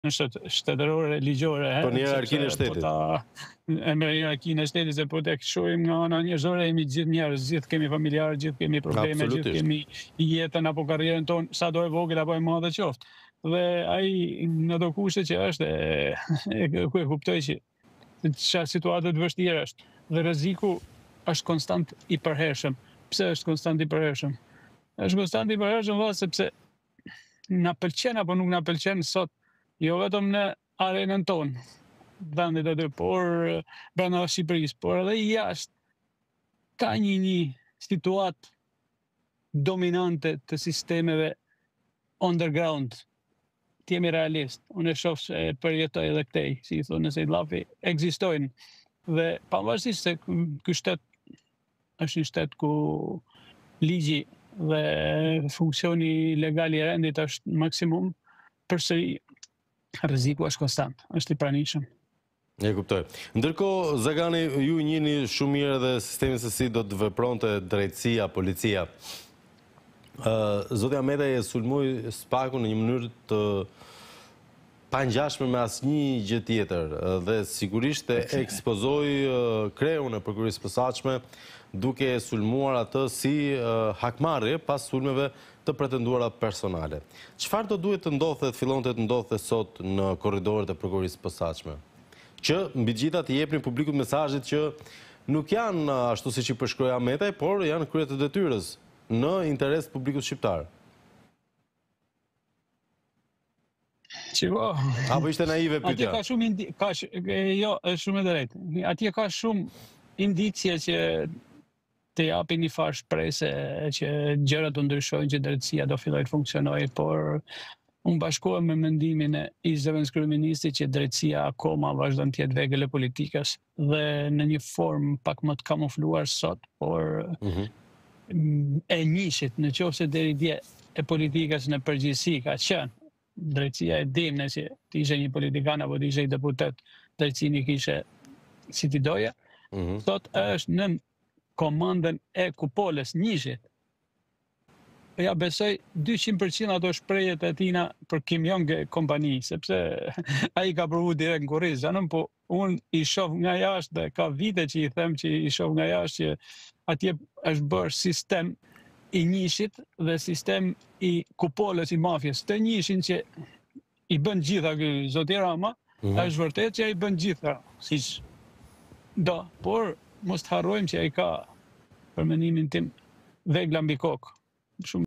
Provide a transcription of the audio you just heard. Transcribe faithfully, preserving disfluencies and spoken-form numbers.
në shtet- shtetërore, ligjore. Po një hierarkinë e sepse po shtetit. ta e me hierarkinë e shtetit, se po tek shohim nga ana njerëzore, jemi gjithë njerëz, gjithë kemi familjarë, gjithë kemi probleme, gjithë Absolutisht. kemi jetën apo karrierën tonë, sa do e vogël apo e madhe qoftë. Dhe ai në ato kushte që është, e, e, e kuptoj që çfarë situatë të vështirë është. Dhe rreziku është konstant i përhershëm. Pse është konstant i përhershëm? Është konstant i përhershëm valla sepse na pëlqen apo nuk na pëlqen sot, jo vetëm në arenën tonë, vendit aty, por brenda Shqipërisë, por edhe jashtë ka një një situatë dominante të sistemeve underground. Të jemi realist. Unë e shoh se e përjetoj edhe këtej, si i thonë nëse i llafi, ekzistojnë. Dhe pavarësisht se ky shtet është një shtet ku ligji dhe funksioni legal i rendit është maksimum, përsëri rreziku është konstant, është i pranishëm. E kuptoj. Ndërkohë, Zagani, ju njihni shumë mirë edhe sistemin se si do të vepronte drejtësia, policia. Uh, Zoti Ahmetaj e sulmoi Spakun në një mënyrë të pangjashme me asnjë gjë tjetër dhe sigurisht e ekspozoi uh, kreun e prokurisë së posaçme duke e sulmuar atë si uh, hakmarrje pas sulmeve të pretenduara personale. Çfarë do duhet të ndodhte, të fillonte të ndodhte sot në korridoret e prokurisë së posaçme? Që mbi gjitha të jepnin publikut mesazhet që nuk janë ashtu siç i përshkroi Ahmetaj, por janë krye të detyrës në interes të publikut shqiptar. Qiko, Apo ishte naive atje pyetja? ka shumë indi, ka, sh- e, jo, është shumë e drejtë. Atje ka shumë indicie që të japin një farë shprese që gjërat do ndryshojnë, që drejtësia do fillojë të funksionojë, por unë bashkohem me mendimin e ish zëvendëskryeministit që drejtësia akoma vazhdon të jetë vegël e politikës dhe në një formë pak më të kamufluar sot, por Mhm. e njishit në qoftë se deri dje e politikës në përgjithësi ka qenë. Drejtësia e dim nëse të ishe një politikan apo të ishe një deputet, drejtësinë i kishe si ti doje, Mhm. sot është në komandën e kupolës njishit. Ja besoj dyqind përqind ato shprehjet e tina për Kim Jong e kompani, sepse ai ka provu direkt në kurriz, zanën, po unë i shoh nga jashtë dhe ka vite që i them që i shoh nga jashtë që atje është bërë sistem i njishit dhe sistem i kupolës i mafjes. Të njishin që i bën gjitha ky zoti Rama, Mhm. është vërtet që ai bën gjitha, siç do, por mos të harrojmë që ai ka, për mendimin tim, vegla mbi kokë. Shumë